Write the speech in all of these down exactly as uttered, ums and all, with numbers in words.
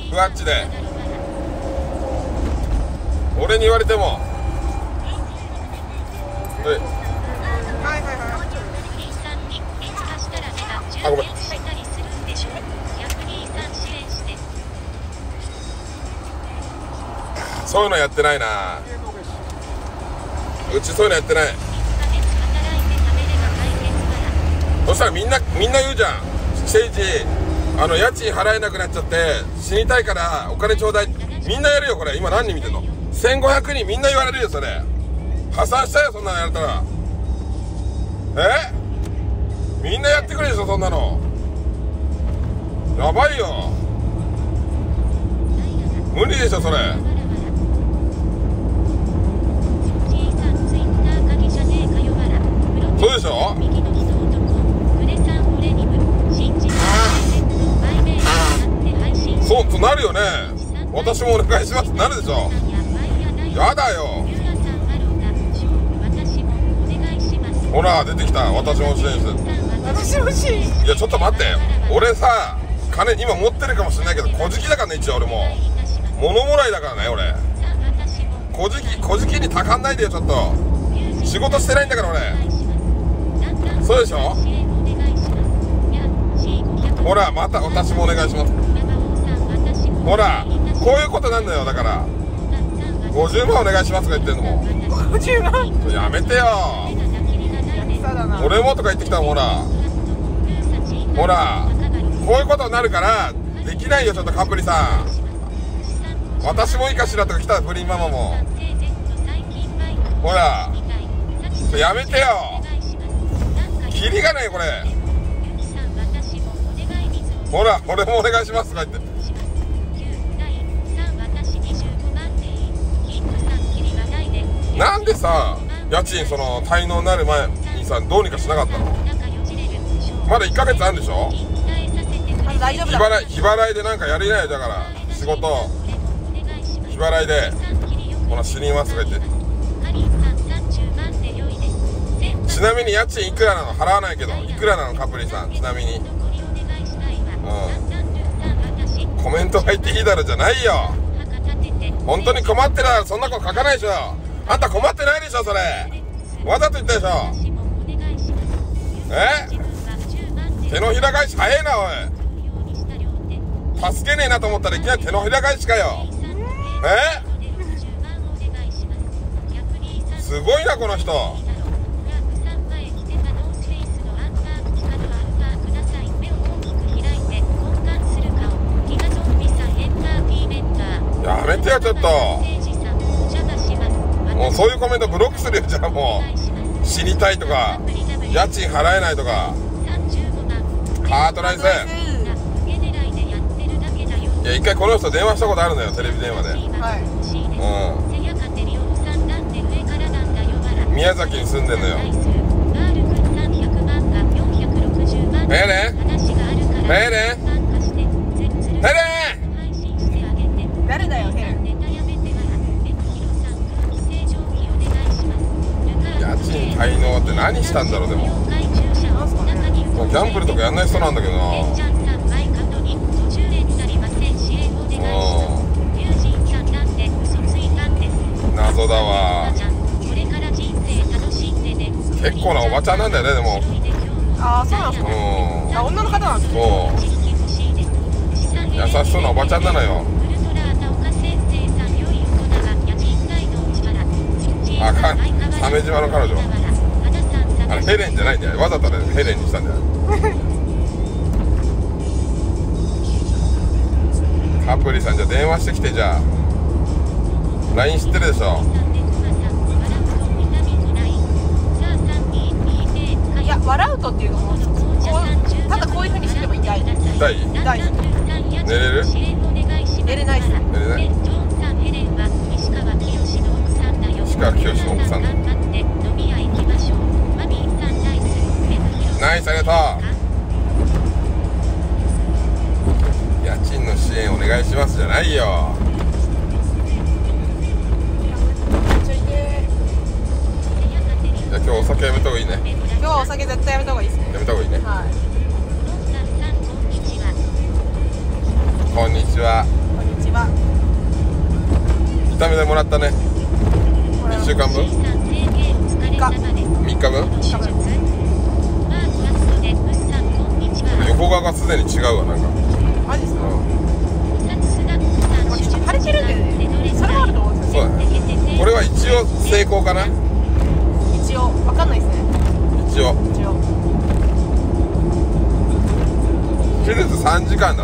ふわっちで俺に言われてもはいはいはいあ、ごめんそういうのやってないな。うちそういうのやってない。そしたらみんなみんな言うじゃん。聖地あの家賃払えなくなっちゃって死にたいからお金ちょうだい。みんなやるよこれ。今何人見てんの？せんごひゃくにんみんな言われるよそれ。破産したよそんなのやれたら。え？みんなやってくれでしょそんなの。やばいよ。無理でしょそれ。そうでしょ？そうとなるよね。私もお願いしますってなるでしょ。やだよ。ほら出てきた。私も欲しいです。 私も欲しい。 いやちょっと待って。俺さ金今持ってるかもしれないけど小じきだからね。一応俺も物もらいだからね俺。小じき小じきにたかんないでよちょっと。仕事してないんだから俺。そうでしょ。ほらまた私もお願いします。ほらこういうことなんだよ。だからごじゅうまんお願いしますとか言ってんのもごじゅうまんやめてよ。俺もとか言ってきたの。ほらほらこういうことになるからできないよちょっとカプリさん。私もいいかしらとか来た。プリンママもほらやめてよ。キリがないこれ。ほら俺もお願いしますとか言って。なんでさ家賃その滞納になる前にさどうにかしなかったの？まだいっかげつあるんでしょ？ 大丈夫だ。 日払い日払いでなんかやりないよ。だから仕事日払いでほら死にますとか言って。ちなみに家賃いくらなの？払わないけどいくらなのカプリさん。ちなみにうんコメント入っていいだろじゃないよ。本当に困ってたらそんなこと書かないでしょ。あんた困ってないでしょそれ。わざと言ったでしょ。え？手のひら返し早えなおい。助けねえなと思ったらいきなり手のひら返しかよ。え？すごいなこの人。やめてよちょっと。もうそういうコメントブロックするよ。じゃあもう死にたいとか家賃払えないとかハートナイス。いや一回この人電話したことあるのよテレビ電話で。 はいうん宮崎に住んでんのよ。ヘレンヘレンヘレン誰だよヘレン。 家賃滞納って何したんだろう。でもギャンブルとかやんない人なんだけどな。謎だわ。結構なおばちゃんなんだよねでも。 ああそうなんですか。あ女の方なんですか。 そう優しそうなおばちゃんなのよ。あかん鮫島の彼女。あれヘレンじゃないんだよ。わざとねヘレンにしたんだよ。カプリさんじゃあ電話してきて。じゃあ ライン 知ってるでしょ。 いや笑うとっていうのもただこういう風にしても痛い。痛痛い？ 痛い。 寝れる？ 寝れないです。 寝れない？石川きよしの奥さんだ。ナイスありがとう。家賃の支援お願いしますじゃないよ。じゃあ今日お酒やめた方がいいね。 今日はお酒絶対やめた方がいいですね。 やめた方がいいね。 はい。 こんにちは。 こんちは。 痛みでもらったね。 これいっしゅうかんぶん？ みっか。 みっかぶん？ 多分。 横側がすでに違うわ、なんか。 マジですか？ うん、 これちょっと腫れてるんでね。それはあると思うんですよ。 そうだね。これは一応成功かな。 一応わかんないですね。 一応。 一応。 手術さんじかんだって。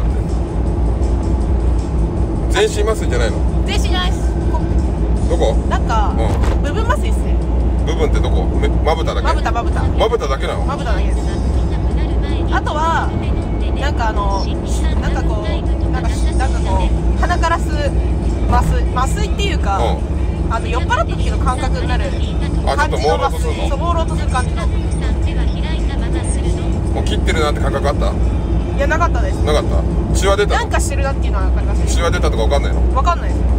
全身麻酔じゃないの？ 全身じゃないです。こどこ？ なんか、 うん、 部分麻酔ですね。 部分ってどこ？めまぶただけ？ まぶたまぶた。 まぶただけなの？ まぶただけです。あとはなんかあのなんかこうなんかなんかこう鼻から吸う麻酔麻酔っていうか、 うん、 あの酔っ払った時の感覚になる感じの麻酔。そう、朦朧とする感じの。 もう切ってるなって感覚あった？ いや、なかったです。 なかった？血は出たの？ なんかしてるなっていうのは分かりますね。 血は出たとか分かんないの？ 分かんないですよ。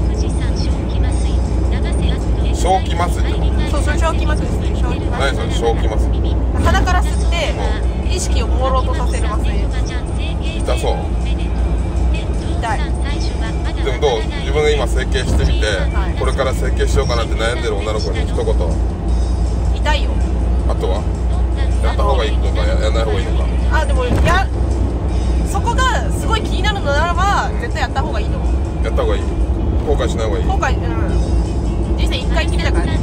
正気麻酔ってこと？ そう、それ正気麻酔ですね。正気麻酔。 何それ正気麻酔？ 鼻から吸って、うん、意識を朦朧とさせる麻酔。 痛そう？ 痛い。 でもどう？自分が今整形してみて、はい、これから整形しようかなって悩んでる女の子に一言。 痛いよ。 あとはやった方がいいのか や, やらない方がいいのか。 あ、でもやそこがすごい気になるのならば、うん、絶対やった方がいいと思う。やった方がいい。後悔しない方がいい。後悔、うん。人生一回きりだからね。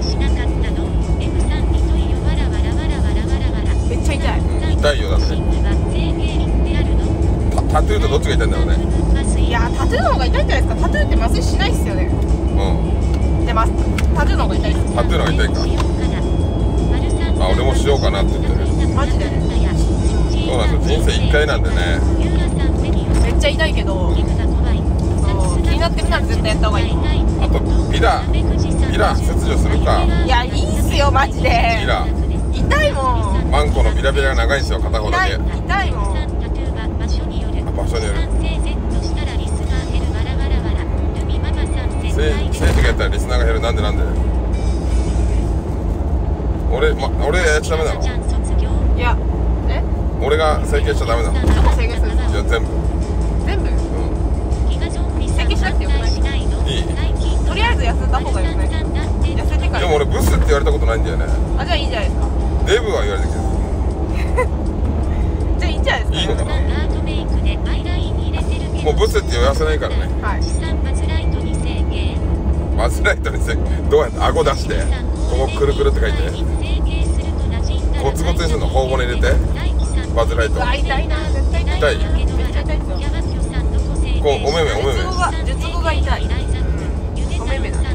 めっちゃ痛い。 うん、痛いよだって。タ, タトゥーとどっちが痛いんだろうね。 いや、タトゥーの方が痛いんじゃないですか。タトゥーって麻酔しないっすよね。 うん。 で、ま、タトゥーの方が痛いです。 タトゥーの方が痛いか。あ、俺もしようかなって言ってる。 マジで。 そうなんですよ。人生一回なんでね。 めっちゃ痛いけど、そう気になってるなら絶対やった方がいい。 あとビラビラ切除するか。 いや、いいっすよマジで。 ビラ痛いもん。 マンコのビラビラが長いんですよ、片方だけ。 痛いもん。 あ、場所による。政治がやったらリスナーが減る。なんでなんで俺、ま、俺やっちゃダメなの？ いや、え？ 俺が整形しちゃダメなの？ どこ整形するんですか？ いや、全部全部？うん。整形しなくてよくない？いい？とりあえず痩せた方がよくない？痩せてから。 でも俺ブスって言われたことないんだよね。 あ、じゃあいいじゃないですか。 デブは言われてるけどじゃあいいんじゃないですか。 いいのかな。もうブスって言わせないからね。 はい。 バズライトにせどうやって顎出してここくるくるって書いてゴツゴツにするの。頬骨入れてバズライト。 痛いな。絶対痛い。 痛い？ めっちゃ痛いですよ。 こうお目目お目目。 術後が術後が痛い。お目目だ。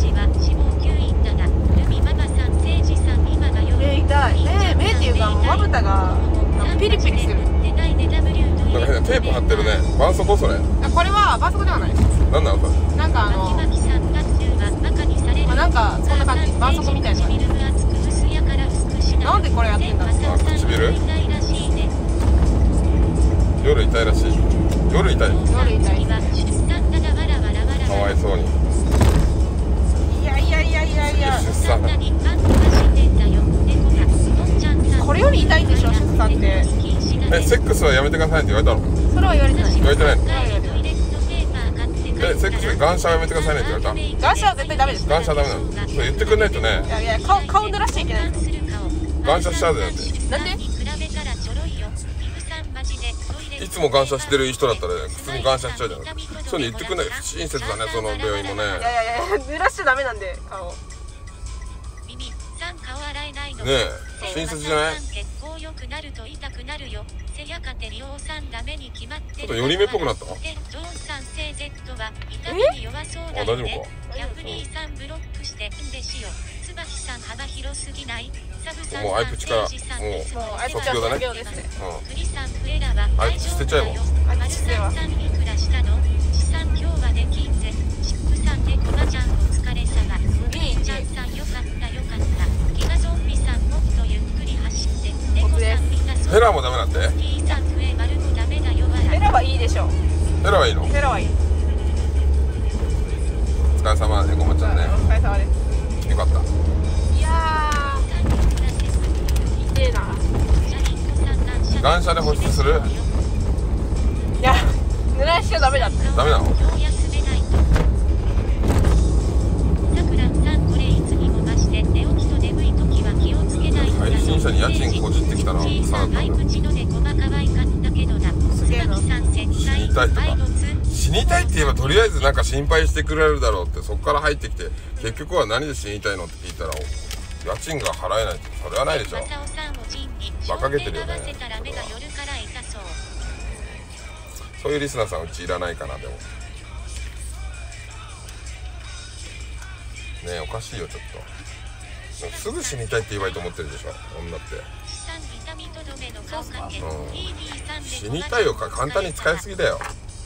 目痛い。目目っていうかまぶたがピリピリする。 なんか変なテープ貼ってるね。絆創膏それ？ これは絆創膏ではないです。 なんなのそれ？ なんかあの、まあ、なんかそんな感じ。絆創膏みたいな感じ。なんでこれやってんだろう。 あ、唇？夜痛いらしい。夜痛い？ 夜痛い。 かわいそうに。 いやいやいやいやいや。 出産。 これより痛いんでしょ、出産って。 え、セックスはやめてくださいって言われたの？ それは言われてない。 言われてないの？ え、 セックスでガンシャはやめてくださいねって言われた？ ガンシャは絶対ダメです。 ガンシャはダメなの？それ言ってくんないとね。 いやいや、顔顔濡らしちゃいけないんですよ。 ガンシャしちゃうぜだって。 なんで？ いつもガンシャしてる人だったら、ね、普通にガンシャしちゃうじゃん。そういうの言ってくんない。不親切だね、その病院もね。 いやいやいや、濡らしちゃダメなんで顔。 ねえ、親切じゃない？ちょっと寄り目っぽくなった？え？あ、大丈夫か？もうアイプチからもう卒業だね。うん。アイプチ捨てちゃえば。 アイプチ捨ては。 ヘラもダメなんで？ ヘラはいいでしょ。 ヘラはいいの？ ヘラはいい。 お疲れ様でごまちゃんね。 お疲れ様です。 よかった。 いやー、痛えな。 ガンシャで保湿する？ いや、 濡らしちゃダメだって。 ダメなの？配信者に家賃こじってきたな。さあ、すげえな。死にたいとか、死にたいって言えばとりあえずなんか心配してくれるだろうって、そこから入ってきて結局は何で死にたいのって聞いたら家賃が払えないって、それはないでしょ。馬鹿げてるよね。そういうリスナーさんうちいらないかな。でもねえ、おかしいよちょっと。すぐ死にたいって言えばいいと思ってるでしょ女って。うん、死にたいをか簡単に使いすぎだよ。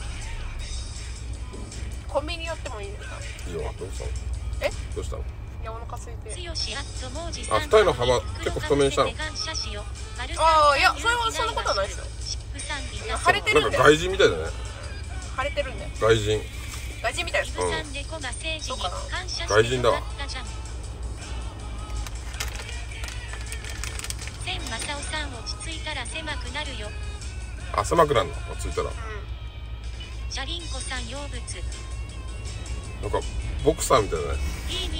コンビニ寄ってもいいですか？ いいよ。どうしたの？ え？ どうしたの？ いや、お腹空いて。 あ、二人の幅結構太めにしたの？ ああ、いや、それはそんなことはないですよ。腫れてるんで。 なんか外人みたいだね。 腫れてるんで。 外人。 外人みたいです。 うん。 そうかな。 外人だわ。あ、狭くなるの？落ち着いたら。 チャリンコさん養物。 なんかボクサーみたいだね。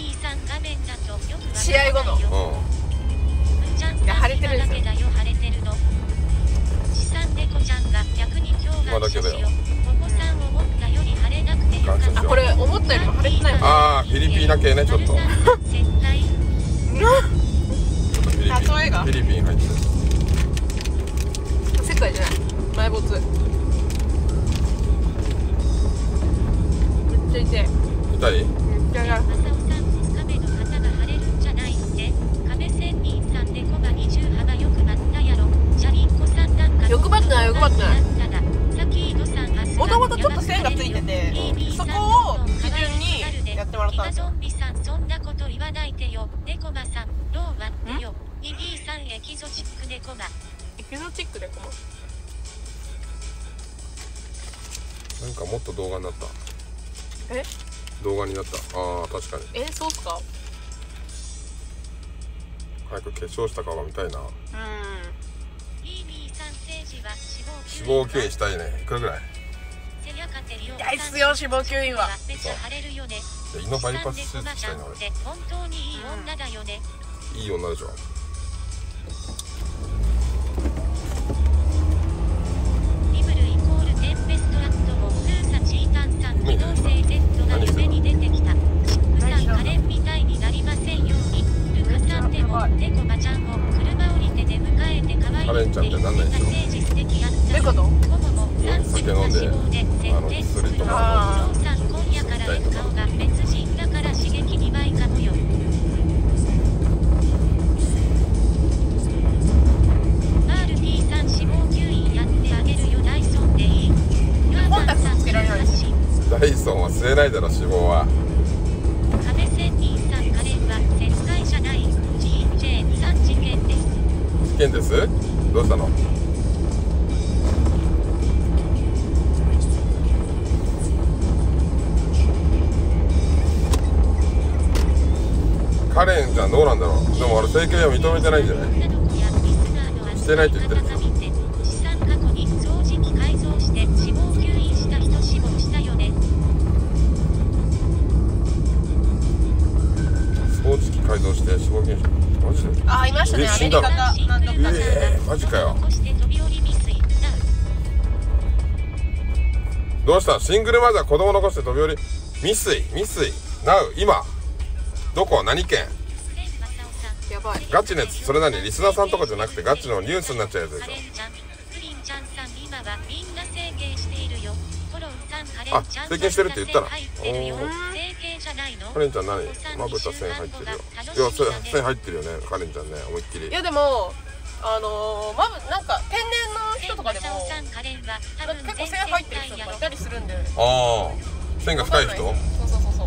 試合後の。うん。いや、腫れてるんですよ。 今だけだよ。 あ、これ思ったよりも腫れてない。 ああ、フィリピーナ系ね、ちょっと。例えがフィリピン入ってる。 世界じゃない。埋没。めっちゃ痛い。 痛い？ めっちゃ痛い。欲張ってない、欲張ってない。もともとちょっと線がついてて、そこを基準にやってもらったんですよ。エキゾチックでコマ。エキゾチックでコマ。 なんかもっと動画になった。 え？ 動画になった。ああ、確かに。 え、そうっすか？ 早く化粧した顔が見たいな。うん。脂肪吸引したいね。いくらぐらい？ 大っすよ、脂肪吸引は。 そう。胃のバイパス手術したいな俺。いい女でしょ。カレンちゃんってなんないでしょ。 どういうこと？ 酒飲んで、あの薬とか飲みたいとか。 コンタクトつけられないです。 ダイソンは吸えないだろ、脂肪は。事件です。どうしたの？カレンちゃんどうなんだろう。でも俺整形は認めてないんじゃない？してないって言ってるんですよ。掃除機改造して脂肪吸引した。マジで？ あー、いましたね。 え、死んだの？ アメリカかなんとか。 えー、マジかよ。どうした？シングルマザー子供残して飛び降り未遂未遂なう今どこ？何県？ やばい。 ガチのやつ。それ何？リスナーさんとかじゃなくてガチのニュースになっちゃうやつでしょ。あ、整形してるって言ったら。カレンちゃん何？まぶた線入ってるよ。いや、線入ってるよね、カレンちゃんね、思いっきり。 いやでもあのー、まぶなんか天然の人とかでも結構線入ってる人とかいたりするんで。 ああ、線が深い人？そうそうそうそう。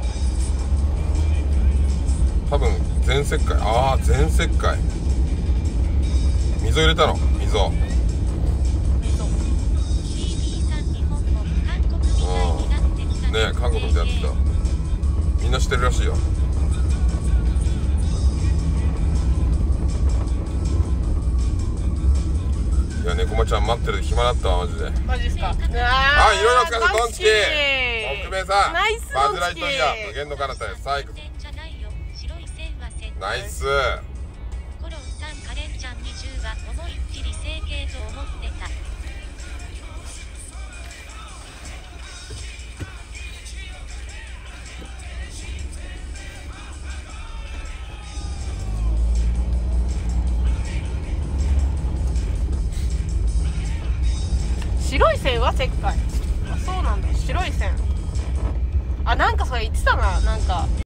多分全切開。ああ、全切開。溝入れたの？溝。ねえ、韓国でやってた。みんな知ってるらしいよ。 いや、猫まちゃん待ってる暇だったわ、マジで。 マジですか。ああ、いろいろお疲れ様、ドンチキ木木目さん、 ナイスバズライトイヤー、 ドンチキ無限の彼方です。最高。ナイス。 コロンさん、カレンちゃんにじゅうは思いっきり整形と思ってた。 白い線は石灰。あ、そうなんだ。白い線。あ、なんかそれ言ってたな。なんか